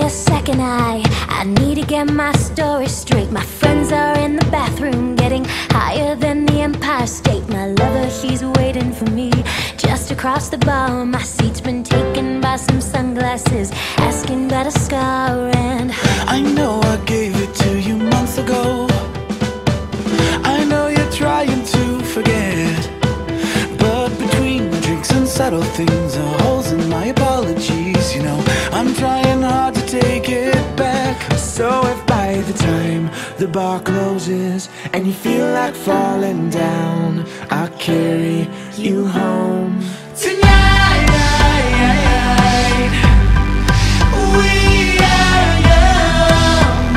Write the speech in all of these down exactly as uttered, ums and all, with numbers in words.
a second eye. I need to get my story straight. My friends are in the bathroom, getting higher than the Empire State. My lover, he's waiting for me just across the bar. My seat's been taken by some sunglasses, asking about a scar. And I know I gave it to you months ago. I know you're trying to forget, but between the drinks and subtle things are holes in my apologies. You know, I'm trying hard to take it back. So if by the time the bar closes and you feel like falling down, I'll carry you home tonight. We are young,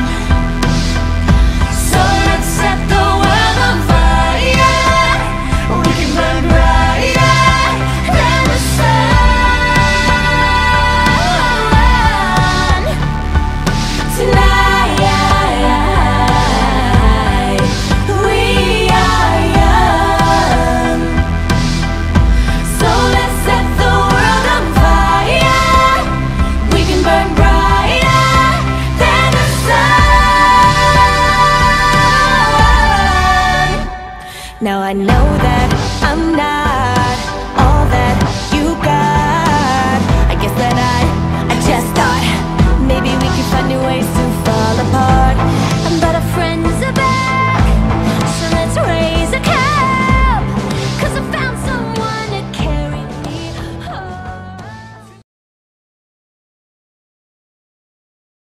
so let's set the world on fire. We can burn brighter than the sun tonight. We are young, so let's set the world on fire. We can burn brighter than the sun. Now I know that I'm not